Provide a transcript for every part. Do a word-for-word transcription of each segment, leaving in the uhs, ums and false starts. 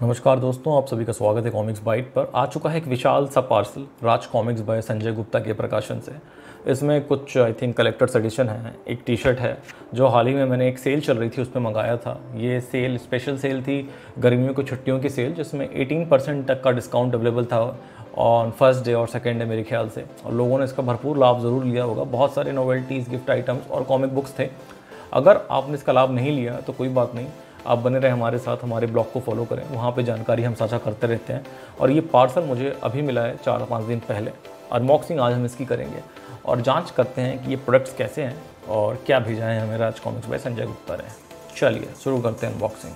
नमस्कार दोस्तों, आप सभी का स्वागत है कॉमिक्स बाइट पर। आ चुका है एक विशाल सा parcel Raj comics by Sanjay Gupta के प्रकाशन से। इसमें कुछ आई थिंक कलेक्टर्स एडिशन है। एक टी शर्ट है जो हाल ही में मैंने एक सेल चल रही थी उसमें मंगाया था। ये सेल स्पेशल सेल थी, गर्मियों की छुट्टियों की सेल, जिसमें अठारह परसेंट तक का डिस्काउंट अवेलेबल था ऑन फर्स्ट डे और सेकेंड डे मेरे ख्याल से। और लोगों ने इसका भरपूर लाभ ज़रूर लिया होगा। बहुत सारे नोवेल्टीज़, गिफ्ट आइटम्स और कॉमिक बुक्स थे। अगर आपने इसका लाभ नहीं लिया तो कोई बात नहीं, आप बने रहे हमारे साथ, हमारे ब्लॉग को फॉलो करें, वहाँ पे जानकारी हम साझा करते रहते हैं। और ये पार्सल मुझे अभी मिला है चार पाँच दिन पहले। अनबॉक्सिंग आज हम इसकी करेंगे और जांच करते हैं कि ये प्रोडक्ट्स कैसे हैं और क्या भेजा है हमें राज कॉमिक्स बाय संजय गुप्ता ने। चलिए शुरू करते हैं अनबॉक्सिंग।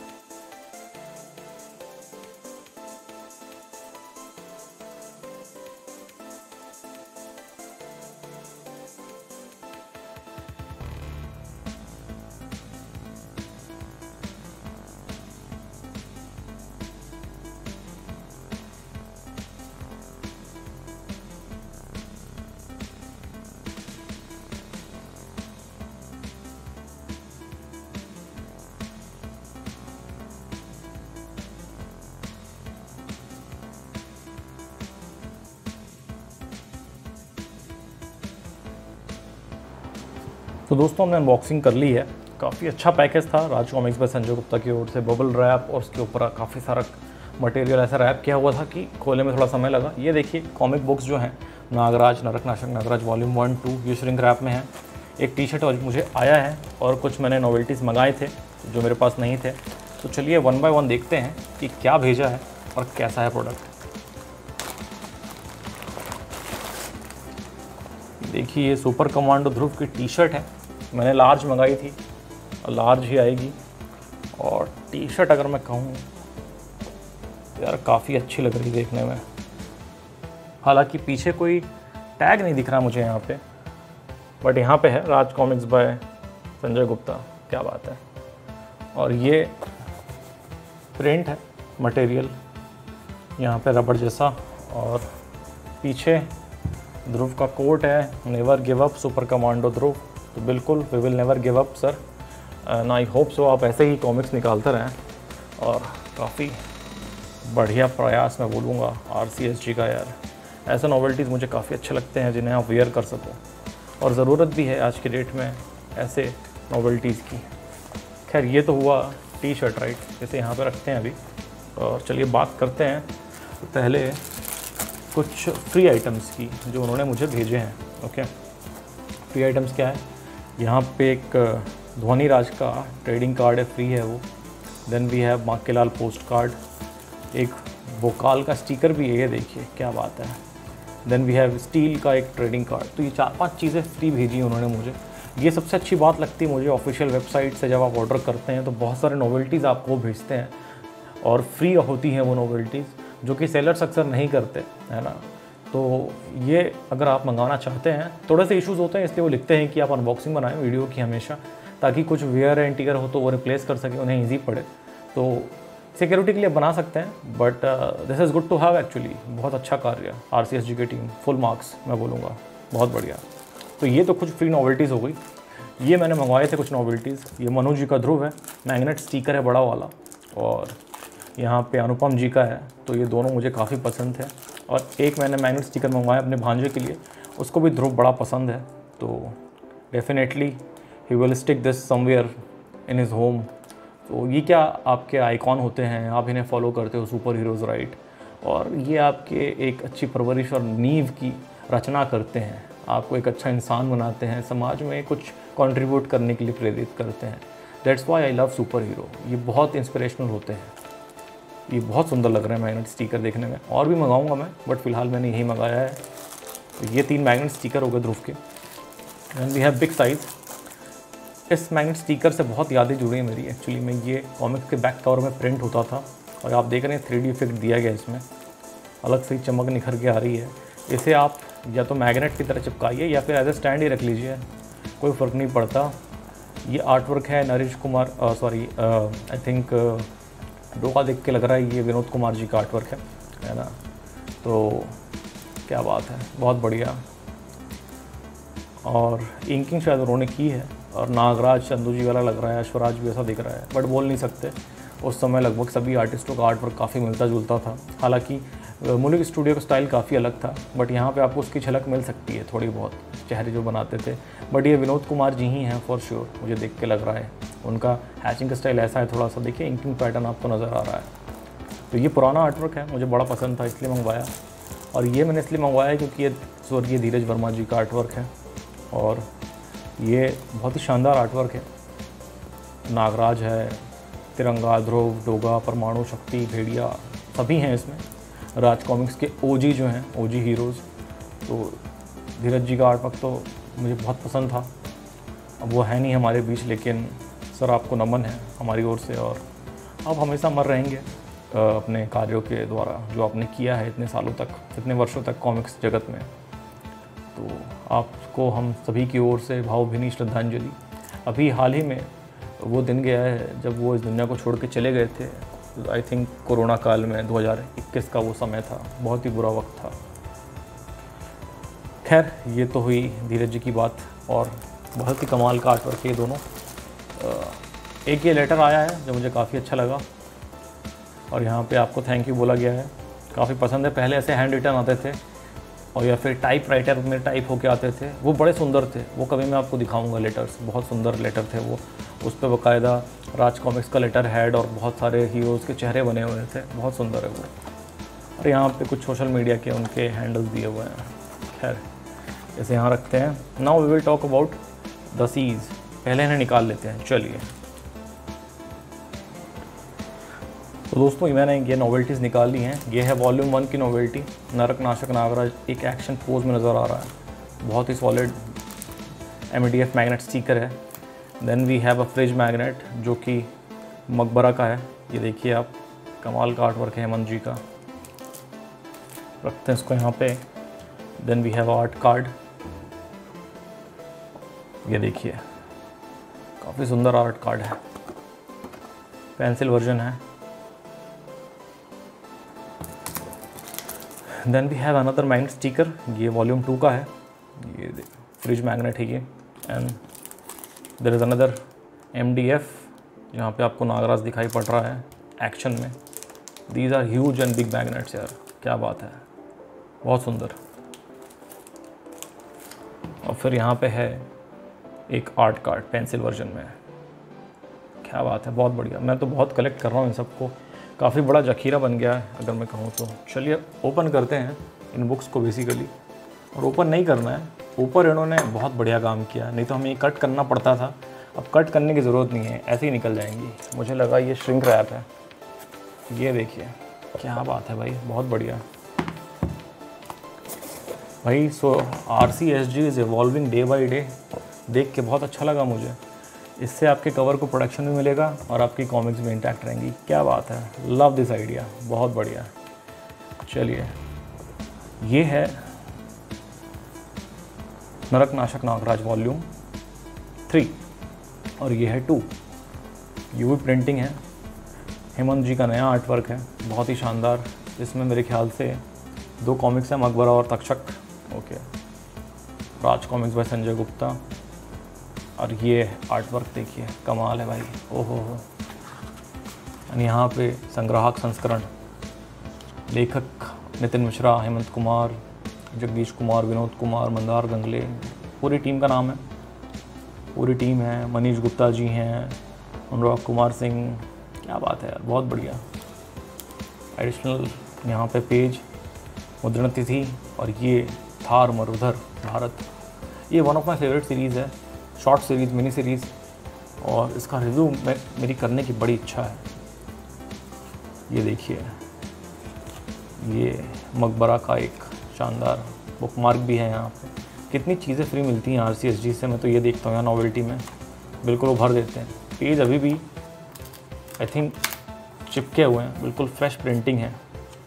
तो दोस्तों हमने अनबॉक्सिंग कर ली है। काफ़ी अच्छा पैकेज था राज कॉमिक्स बाय संजय गुप्ता की ओर से। बबल रैप और उसके ऊपर काफ़ी सारा मटेरियल ऐसा रैप किया हुआ था कि खोलने में थोड़ा समय लगा। ये देखिए कॉमिक बुक्स जो हैं, नागराज, नरक नाशक नागराज वॉल्यूम वन टू, ये श्रिंक रैप में है। एक टी शर्ट और मुझे आया है और कुछ मैंने नोवेल्टीज़ मंगाए थे जो मेरे पास नहीं थे। तो चलिए वन बाय वन देखते हैं कि क्या भेजा है और कैसा है प्रोडक्ट। देखिए ये सुपर कमांडो ध्रुव की टी शर्ट है। मैंने लार्ज मंगाई थी और लार्ज ही आएगी। और टी शर्ट अगर मैं कहूँ यार काफ़ी अच्छी लग रही देखने में। हालांकि पीछे कोई टैग नहीं दिख रहा मुझे यहाँ पे, बट यहाँ पे है राज कॉमिक्स बाय संजय गुप्ता। क्या बात है। और ये प्रिंट है मटेरियल यहाँ पे रबड़ जैसा। और पीछे ध्रुव का कोट है, never give up super commando Dhruv. तो बिल्कुल we will never give up sir, and I hope so आप ऐसे ही कॉमिक्स निकालते रहें। और काफ़ी बढ़िया प्रयास मैं बोलूँगा आर सी एस जी का। यार ऐसे नॉवेल्टीज़ मुझे काफ़ी अच्छे लगते हैं जिन्हें आप वेयर कर सको, और ज़रूरत भी है आज की डेट में ऐसे नॉवेल्टीज़ की। खैर ये तो हुआ टी शर्ट राइट, जैसे यहाँ पे रखते हैं अभी। और चलिए बात करते हैं तो पहले कुछ फ्री आइटम्स की जो उन्होंने मुझे भेजे हैं। ओके, फ्री आइटम्स क्या है, यहाँ पे एक ध्वनि राज का ट्रेडिंग कार्ड है, फ्री है वो। Then we have Makelal post card, एक वोकाल का स्टिकर भी है, ये देखिए क्या बात है। देन वी हैव स्टील का एक ट्रेडिंग कार्ड। तो ये चार पांच चीज़ें फ्री भेजी उन्होंने मुझे। ये सबसे अच्छी बात लगती है मुझे ऑफिशियल वेबसाइट से। जब आप ऑर्डर करते हैं तो बहुत सारे नोवेल्टीज़ आपको भेजते हैं और फ्री होती हैं वो नोवेल्टीज़, जो कि सेलर्स अक्सर नहीं करते, है ना। तो ये अगर आप मंगाना चाहते हैं, थोड़े से इश्यूज़ होते हैं इसलिए वो लिखते हैं कि आप अनबॉक्सिंग बनाएं वीडियो की हमेशा, ताकि कुछ वेयर एंड टीयर हो तो वो रिप्लेस कर सके, उन्हें ईजी पड़े। तो सिक्योरिटी के लिए बना सकते हैं, but this is good to have actually. बहुत अच्छा कार्य आर सी एस जी की टीम, फुल मार्क्स मैं बोलूँगा, बहुत बढ़िया। तो ये तो कुछ फ्री नॉवेल्टीज़ हो गई। ये मैंने मंगवाए थे कुछ नॉवेल्टीज़। ये मनु जी का ध्रुव है, मैग्नेट स्टिकर है बड़ा वाला। और यहाँ पे अनुपम जी का है। तो ये दोनों मुझे काफ़ी पसंद है। और एक मैंने मैग्नेट स्टिकर मंगवाया अपने भांजे के लिए, उसको भी ध्रुव बड़ा पसंद है। तो definitely he will stick this somewhere in his home. तो ये क्या आपके आइकॉन होते हैं, आप इन्हें फॉलो करते हो, सुपर हीरोज़ राइट। और ये आपके एक अच्छी परवरिश और नींव की रचना करते हैं, आपको एक अच्छा इंसान बनाते हैं, समाज में कुछ कंट्रीब्यूट करने के लिए प्रेरित करते हैं। That's why I love super hero. ये बहुत इंस्पिरेशनल होते हैं। ये बहुत सुंदर लग रहा है मैग्नेट स्टिकर देखने में। और भी मंगाऊंगा मैं, बट फिलहाल मैंने यही मंगाया है। तो ये तीन मैग्नेट स्टिकर हो गए ध्रुव के। And we have big size. इस मैग्नेट स्टिकर से बहुत यादें जुड़ी हैं मेरी एक्चुअली में। ये कॉमिक्स के बैक कवर में प्रिंट होता था और आप देख रहे हैं थ्री डी इफेक्ट दिया गया इसमें, अलग से चमक निखर के आ रही है। इसे आप या तो मैग्नेट की तरह चिपकाइए या फिर एज ए स्टैंड ही रख लीजिए, कोई फ़र्क नहीं पड़ता। ये आर्ट वर्क है Naresh Kumar, sorry I think Doga देख के लग रहा है ये विनोद कुमार जी का आर्ट वर्क है, है ना। तो क्या बात है, बहुत बढ़िया। और इंकिंग शायद उन्होंने की है। और नागराज चंदू जी वाला लग रहा है, अश्वराज भी ऐसा दिख रहा है, बट बोल नहीं सकते। उस समय लगभग सभी आर्टिस्टों का आर्ट वर्क काफ़ी मिलता जुलता था। हालांकि मुलिक स्टूडियो का स्टाइल काफ़ी अलग था, बट यहाँ पे आपको उसकी झलक मिल सकती है थोड़ी बहुत, चेहरे जो बनाते थे। बट ये विनोद कुमार जी ही हैं फॉर श्योर, मुझे देख के लग रहा है। उनका हैचिंग का स्टाइल ऐसा है, थोड़ा सा देखिए इंकिंग पैटर्न आपको नज़र आ रहा है। तो ये पुराना आर्टवर्क है, मुझे बड़ा पसंद था इसलिए मंगवाया। और ये मैंने इसलिए मंगवाया है क्योंकि ये स्वर्गीय धीरज वर्मा जी का आर्टवर्क है और ये बहुत ही शानदार आर्टवर्क है। नागराज है, तिरंगा, ध्रुव, डोगा, परमाणु, शक्ति, भेड़िया सभी हैं इसमें। राज कॉमिक्स के ओजी जो हैं, ओजी हीरोज़। तो धीरज जी का आर्टवर्क तो मुझे बहुत पसंद था। अब वो है नहीं हमारे बीच, लेकिन सर आपको नमन है हमारी ओर से, और आप हमेशा मर रहेंगे अपने कार्यों के द्वारा जो आपने किया है इतने सालों तक, इतने वर्षों तक कॉमिक्स जगत में। तो आपको हम सभी की ओर से भावभीनी श्रद्धांजलि। अभी हाल ही में वो दिन गया है जब वो इस दुनिया को छोड़ के चले गए थे। आई थिंक कोरोना काल में दो हज़ार इक्कीस का वो समय था, बहुत ही बुरा वक्त था। खैर, ये तो हुई धीरज जी की बात, और बहुत ही कमाल का आर्टवर्क है ये दोनों। एक ये लेटर आया है जो मुझे काफ़ी अच्छा लगा, और यहाँ पे आपको थैंक यू बोला गया है। काफ़ी पसंद है। पहले ऐसे हैंड रिटन आते थे और या फिर टाइप राइटर में टाइप होके आते थे, वो बड़े सुंदर थे। वो कभी मैं आपको दिखाऊंगा लेटर्स, बहुत सुंदर लेटर थे वो। उस पर बाकायदा राज कॉमिक्स का लेटर हेड और बहुत सारे हीरोज़ के चेहरे बने हुए थे, बहुत सुंदर है वो। और यहाँ पे कुछ सोशल मीडिया के उनके हैंडल्स दिए हुए हैं। खैर, इसे यहाँ रखते हैं। Now we will talk about the these. पहले इन्हें निकाल लेते हैं, चलिए। तो दोस्तों, मैंने ये नॉवेल्टीज़ निकाल ली हैं। ये है वॉल्यूम वन की नॉवेल्टी, नरक नाशक नागराज। एक एक्शन पोज में नज़र आ रहा है, बहुत ही solid M D F magnet sticker है। Then we have a fridge magnet जो कि मकबरा का है। ये देखिए आप, कमाल का आर्टवर्क है हेमंत जी का। रखते हैं इसको यहाँ पे। Then we have art card. ये देखिए, काफ़ी सुंदर आर्ट कार्ड है, पेंसिल वर्जन है। Then we have another magnet sticker, ये वॉल्यूम टू का है। ये फ्रिज मैग्नेट है ये। And there is another M D F, यहाँ पे आपको नागराज दिखाई पड़ रहा है एक्शन में। These are huge and big magnets यार, क्या बात है, बहुत सुंदर। और फिर यहाँ पे है एक आर्ट कार्ड पेंसिल वर्जन में, क्या बात है, बहुत बढ़िया। मैं तो बहुत कलेक्ट कर रहा हूँ इन सबको, काफ़ी बड़ा जखीरा बन गया है अगर मैं कहूँ तो। चलिए ओपन करते हैं इन बुक्स को बेसिकली। और ओपन नहीं करना है, ऊपर इन्होंने बहुत बढ़िया काम किया, नहीं तो हमें ये कट करना पड़ता था। अब कट करने की ज़रूरत नहीं है, ऐसे ही निकल जाएंगी। मुझे लगा ये श्रिंक रैप है। ये देखिए, क्या बात है भाई, बहुत बढ़िया भाई। So R C S G is evolving day by day, देख के बहुत अच्छा लगा मुझे। इससे आपके कवर को प्रोडक्शन भी मिलेगा और आपकी कॉमिक्स भी इंटैक्ट रहेंगी। क्या बात है, लव दिस आइडिया, बहुत बढ़िया। चलिए, ये है नरक नाशक नागराज वॉल्यूम थ्री, और ये है टू। यूवी प्रिंटिंग है, हेमंत जी का नया आर्टवर्क है, बहुत ही शानदार। इसमें मेरे ख्याल से दो कॉमिक्स हैं, मकबरा और Takshak. Okay, Raj comics by Sanjay Gupta. और ये आर्टवर्क देखिए, कमाल है भाई, ओहो हो। और यहाँ पे संग्राहक संस्करण, लेखक नितिन मिश्रा, हेमंत कुमार, जगदीश कुमार, विनोद कुमार, मंदार गंगले, पूरी टीम का नाम है, पूरी टीम है। मनीष गुप्ता जी हैं, अनुराग कुमार सिंह, क्या बात है यार, बहुत बढ़िया। एडिशनल यहाँ पे पेज, मुद्रण तिथि, और ये थार मरुधर भारत। ये one of my favourite series है, शॉर्ट सीरीज़, मिनी सीरीज़, और इसका रिव्यू में मेरी करने की बड़ी इच्छा है। ये देखिए, ये मकबरा का एक शानदार बुकमार्क भी है। यहाँ पे कितनी चीज़ें फ्री मिलती हैं आर सी एस जी से, मैं तो ये देखता हूँ यहाँ नॉवेल्टी में, बिल्कुल वो भर देते हैं। पेज अभी भी आई थिंक चिपके हुए हैं, बिल्कुल फ्रेश प्रिंटिंग है।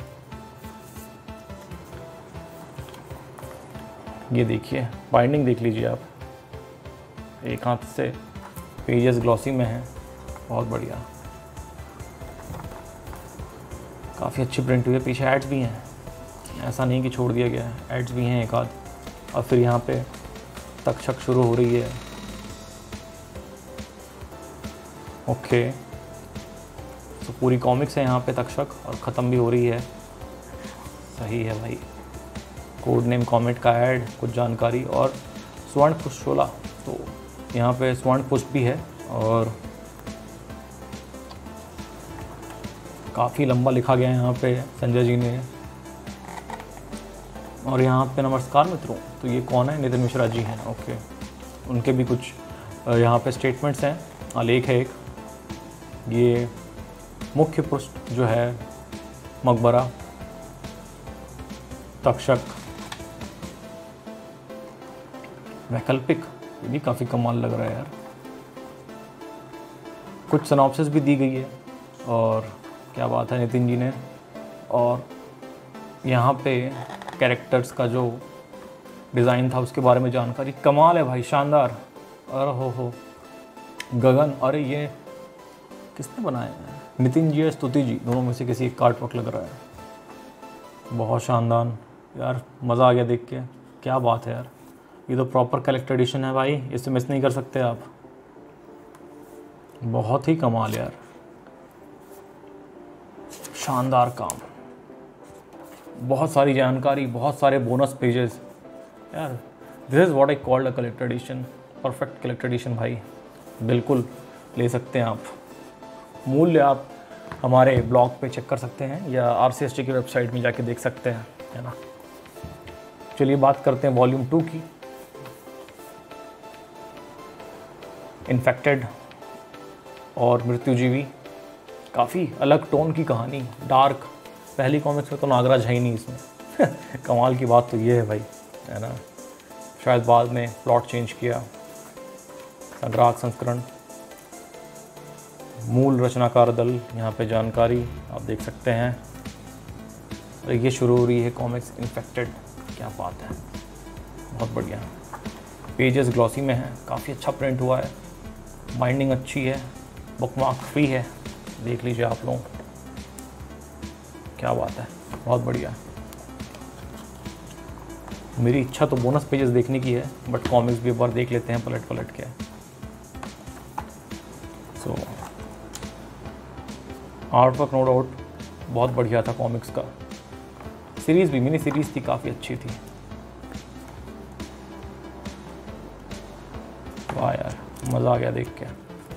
ये देखिए, बाइंडिंग देख लीजिए आप, एक हाथ से पेजेस ग्लॉसी में है, बहुत बढ़िया, काफ़ी अच्छी प्रिंट हुई है। पीछे एड्स भी हैं, ऐसा नहीं कि छोड़ दिया गया है, एड्स भी हैं एक आध। और फिर यहाँ पे तक्षक शुरू हो रही है। ओके, तो पूरी कॉमिक्स है यहाँ पे तक्षक, और ख़त्म भी हो रही है। सही है भाई। कोड नेम कॉमेट का ऐड, कुछ जानकारी और स्वर्ण पुष्प शोला। तो यहाँ पे स्वर्ण पुष्प भी है और काफ़ी लंबा लिखा गया है यहाँ पे संजय जी ने। और यहाँ पे नमस्कार मित्रों, तो ये कौन है? नितिन मिश्रा जी हैं। ओके, उनके भी कुछ यहाँ पे स्टेटमेंट्स हैं, आलेख है एक। ये मुख्य पृष्ठ जो है मकबरा, तक्षक, वैकल्पिक, ये भी काफ़ी कमाल लग रहा है यार। कुछ सिनॉप्सिस भी दी गई है और क्या बात है नितिन जी ने। और यहाँ पे कैरेक्टर्स का जो डिज़ाइन था उसके बारे में जानकारी। कमाल है भाई, शानदार। अरे हो हो गगन, अरे ये किसने बनाया है? नितिन जी या स्तुति जी, दोनों में से किसी एक का आर्टवर्क लग रहा है। बहुत शानदार यार, मज़ा आ गया देख के। क्या बात है यार, ये तो प्रॉपर कलेक्टर एडिशन है भाई, इसे मिस नहीं कर सकते आप। बहुत ही कमाल यार, शानदार काम। बहुत सारी जानकारी, बहुत सारे बोनस पेजेस यार। This is what I called a collector edition. Perfect collector edition भाई, बिल्कुल ले सकते हैं आप। मूल्य आप हमारे ब्लॉग पे चेक कर सकते हैं या आर सी एस टी की वेबसाइट में जाके देख सकते हैं, है ना। चलिए बात करते हैं वॉल्यूम टू की। इन्फेक्टेड और मृत्युजीवी, काफ़ी अलग टोन की कहानी, डार्क। पहली कॉमिक्स में तो नागराज है ही नहीं इसमें। कमाल की बात तो ये है भाई, है ना। शायद बाद में प्लॉट चेंज किया। संग्राहक संस्करण, मूल रचनाकार दल, यहाँ पे जानकारी आप देख सकते हैं। और ये शुरू हो रही है कॉमिक्स इन्फेक्टेड। क्या बात है, बहुत बढ़िया। पेजेस ग्लॉसी में है, काफ़ी अच्छा प्रिंट हुआ है, बाइंडिंग अच्छी है, बुकमार्क फ्री है, देख लीजिए आप लोग। क्या बात है, बहुत बढ़िया। मेरी इच्छा तो बोनस पेजेस देखने की है, बट कॉमिक्स भी एक बार देख लेते हैं पलट पलट के। सो आर्टवर्क नो डाउट बहुत बढ़िया था कॉमिक्स का। सीरीज़ भी, मिनी सीरीज़ थी, काफ़ी अच्छी थी। वाह यार, मज़ा आ गया देख के।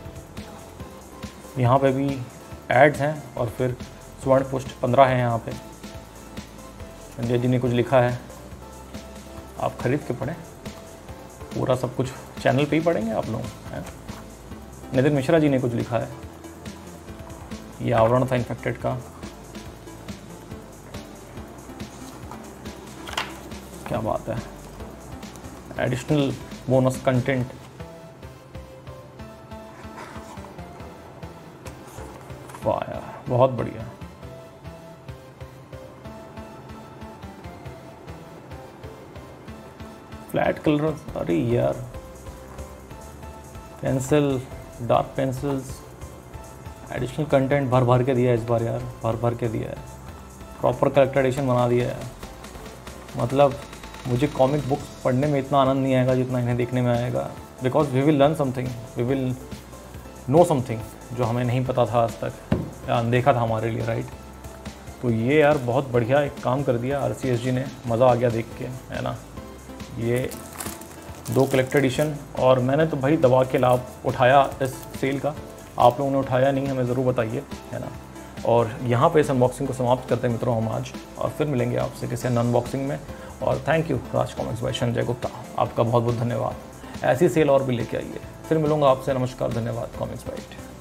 यहाँ पे भी एड्स हैं और फिर स्वर्ण पुष्ट पंद्रह है यहाँ पे। संजय जी ने कुछ लिखा है, आप खरीद के पढ़ें। पूरा सब कुछ चैनल पे ही पढ़ेंगे आप लोग, हैं। नितिन मिश्रा जी ने कुछ लिखा है, ये आवरण था इन्फेक्टेड का। क्या बात है, एडिशनल बोनस कंटेंट। वाह यार, बहुत बढ़िया। फ्लैट कलर, अरे यार, pencil, dark pencils, additional content भर भर के दिया है इस बार यार, भर भर के दिया है। प्रॉपर कलेक्टर एडिशन बना दिया है। मतलब मुझे कॉमिक बुक्स पढ़ने में इतना आनंद नहीं आएगा जितना इन्हें देखने में आएगा, because we will learn something, we will know something जो हमें नहीं पता था आज तक, या अनदेखा था हमारे लिए, राइट। तो ये यार बहुत बढ़िया एक काम कर दिया आर सी एस जी ने, मज़ा आ गया देख के, है ना। ये दो कलेक्टर एडिशन, और मैंने तो भाई दबा के लाभ उठाया इस सेल का। आप लोगों ने उठाया नहीं, हमें ज़रूर बताइए, है ना। और यहाँ पे इस अनबॉक्सिंग को समाप्त करते हैं मित्रों हम आज, और फिर मिलेंगे आपसे किसी अन्य अनबॉक्सिंग में। और thank you Raj comics by Sanjay Gupta, आपका बहुत बहुत धन्यवाद। ऐसी सेल और भी लेके आइए। फिर मिलूंगा आपसे, नमस्कार, धन्यवाद। Comics bite.